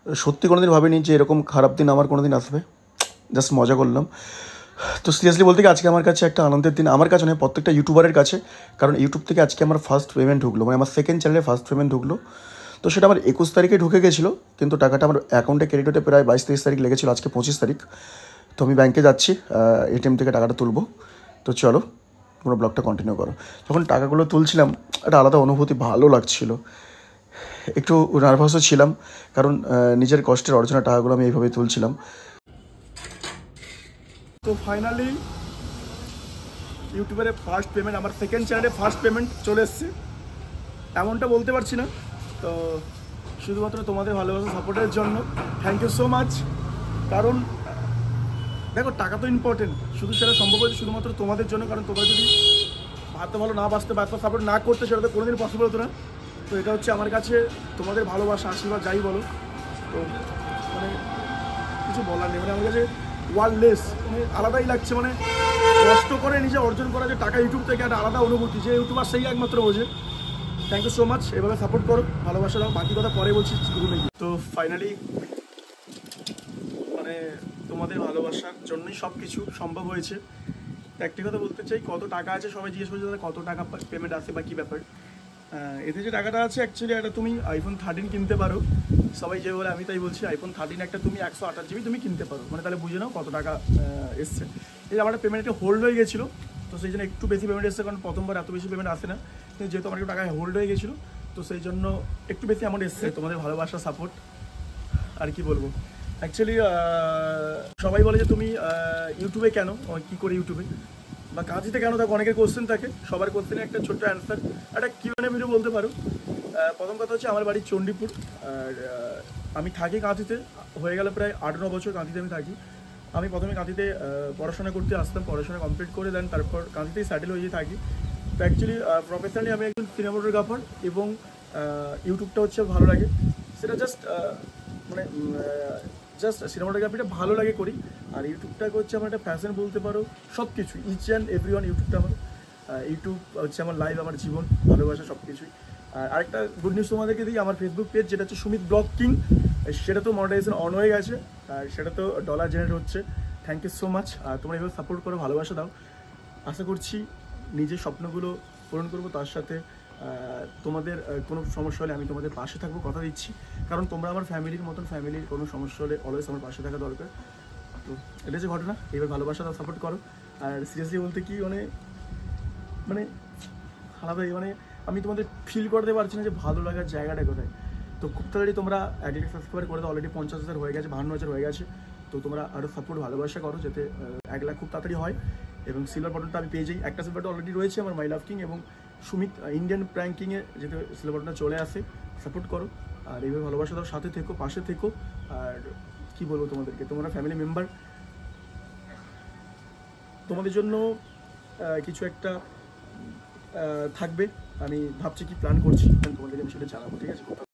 সত্যি কোনোদিন ভাবিনি যে এরকম খারাপ দিন আমার কোনোদিন আসবে। জাস্ট মজা করলাম। তো সিরিয়াসলি বলতে কি আজকে আমার কাছে একটা আনন্দের দিন, আমার কাছে নয় প্রত্যেকটা ইউটিউবারের কাছে। কারণ ইউটিউব থেকে আজকে আমার ফার্স্ট পেমেন্ট ঢুকলো, মানে আমার সেকেন্ড চ্যানেলে ফার্স্ট পেমেন্ট ঢুকলো। তো সেটা আমার 21 তারিখে ঢুকে গেছিলো, কিন্তু টাকাটা আমার অ্যাকাউন্টে ক্রেডিট হতে প্রায় 22-23 তারিখ লেগেছিলো। আজকে 25 তারিখ। তো আমি ব্যাংকে যাচ্ছি, এটিএম থেকে টাকাটা তুলবো। তো চলো পুরো ব্লগটা কন্টিনিউ করো। যখন টাকাগুলো তুলছিলাম একটা আলাদা অনুভূতি, ভালো লাগছিল। একটু নার্ভাসও ছিলাম, কারণ নিজের কষ্টের অর্জনের টাকাগুলো আমি এইভাবেই তুলছিলাম। তো ফাইনালি ইউটিউবের ফার্স্ট পেমেন্ট, আমার সেকেন্ড চ্যানেলে ফার্স্ট পেমেন্ট চলে এসছে। এমনটা বলতে পারছি না, তো শুধুমাত্র তোমাদের ভালোবাসা সাপোর্টের জন্য থ্যাংক ইউ সো মাচ। কারণ দেখো টাকা তো ইম্পর্টেন্ট, শুধু সেটা সম্ভব হয়েছে শুধুমাত্র তোমাদের জন্য। কারণ তোমরা যদি হাতে ভালো না বাঁচতে বা সাপোর্ট না করতে, সেটা তো কোনোদিন পসিবল হতো না। তো এটা হচ্ছে আমার কাছে তোমাদের ভালোবাসা, আশীর্বাদ যাই বলো। তো মানে কিছু বলার নেই, মানে আমার কাছে ওয়ার্ডলেস, মানে আলাদাই লাগছে। মানে কষ্ট করে নিজে অর্জন করা যে টাকা ইউটিউব থেকে একটা আলাদা অনুভূতি, যে ইউটিউবার সেই একমাত্র বোঝে। থ্যাংক ইউ সো মাচ, এভাবে সাপোর্ট করো, ভালোবাসা দাও। বাকি কথা পরে বলছি রুমে। তো ফাইনালি মানে তোমাদের ভালোবাসার জন্যই সব কিছু সম্ভব হয়েছে। একটি কথা বলতে চাই, কত টাকা আছে সবাই জিজ্ঞেস করছে দাদা কত টাকা পেমেন্ট আসে বা কী ব্যাপার। এতে যে টাকাটা আছে অ্যাকচুয়ালি একটা তুমি আইফোন 13 কিনতে পারো। সবাই যে বলে আমি তাই বলছি, আইফোন 13 একটা তুমি 128 জিবি তুমি কিনতে পারো। মানে তাহলে বুঝে নাও কত টাকা এসছে। এই আমার পেমেন্টটা হোল্ড হয়ে গেছিলো, তো সেই জন্য একটু বেশি পেমেন্ট এসছে। কারণ প্রথমবার এত বেশি পেমেন্ট আসে না, কিন্তু যেহেতু আমার একটু টাকা হোল্ড হয়ে গেছিলো, তো সেই জন্য একটু বেশি অ্যামাউন্ট এসছে। তোমাদের ভালোবাসা সাপোর্ট আর কি বলবো। অ্যাকচুয়ালি সবাই বলে যে তুমি ইউটিউবে কেন, কী করে ইউটিউবে বা কাঁচিতে কেন, তাকে অনেকের কোশ্চেন থাকে। সবার কোশ্চেনে একটা ছোট্ট অ্যান্সার, একটা কিউএনএ ভিডিও বলতে পারো। প্রথম কথা হচ্ছে আমার বাড়ি চণ্ডীপুর, আর আমি থাকি কাঁথিতে। হয়ে গেল প্রায় 8-9 বছর কাঁথিতে আমি থাকি। আমি প্রথমে কাঁথিতে পড়াশোনা করতে আসতাম, পড়াশোনা কমপ্লিট করে দেন তারপর কাঁথিতেই স্যাটেল হয়ে থাকি। তো অ্যাকচুয়ালি প্রফেশনালি আমি একজন সিনেমাটোগ্রাফার, এবং ইউটিউবটা হচ্ছে ভালো লাগে। সেটা মানে জাস্ট সিনেমাটোগ্রাফিটা ভালো লাগে করি। আর ইউটিউবটাকে হচ্ছে আমার একটা ফ্যাশন বলতে পারো। সব কিছু ইচ অ্যান্ড এভরিওয়ান ইউটিউবটা আমার। ইউটিউব হচ্ছে আমার লাইফ, আমার জীবন, ভালোবাসা সব কিছুই। আর আরেকটা গুড নিউজ তোমাদেরকে দিই, আমার ফেসবুক পেজ যেটা হচ্ছে সুমিত ব্লগ কিং, সেটা তো মনিটাইজেশন অন হয়ে গেছে, আর সেটা তো ডলার জেনারেট হচ্ছে। Thank you so much. আর তোমরা এভাবে সাপোর্ট করো, ভালোবাসা দাও। আশা করছি নিজের স্বপ্নগুলো পূরণ করবো, তার সাথে তোমাদের কোনো সমস্যা হলে আমি তোমাদের পাশে থাকবো, কথা দিচ্ছি। কারণ তোমরা আমার ফ্যামিলির মতন, ফ্যামিলির কোনো সমস্যা হলে অলওয়েজ আমার পাশে থাকা দরকার। তো এটা হচ্ছে ঘটনা, এবার ভালোবাসা দাও, সাপোর্ট করো। আর সিরিয়াসলি বলতে কি মানে আলাদাই, মানে আমি তোমাদের ফিল করতে পারছি না যে ভালো লাগার জায়গাটা কোথায়। তো খুব তাড়াতাড়ি তোমরা 1 লাখ সাবস্ক্রাইবার করে দাও, অলরেডি 50,000 হয়ে গেছে, 52,000 হয়ে গেছে। তো তোমরা আরও সাপোর্ট ভালোবাসা করো, যাতে 1 লাখ খুব তাড়াতাড়ি হয় এবং সিলভার বাটনটা আমি পেয়ে যাই। একটা সিলভার বাটন অলরেডি রয়েছে আমার মাই লাভ কিং এবং সুমিত ইন্ডিয়ান প্র্যাঙ্কিংয়ে, যাতে সিলভার বাটনটা চলে আসে। সাপোর্ট করো আর এইভাবে ভালোবাসা দাও, সাথে থেকো, পাশে থেকো। আর কি বলবো তোমাদেরকে, তোমরা ফ্যামিলি মেম্বার, তোমাদের জন্য কিছু একটা থাকবে। আমি ভাবছি কি প্ল্যান করছি, তোমাদেরকে আমি সেটা জানাবো, ঠিক আছে।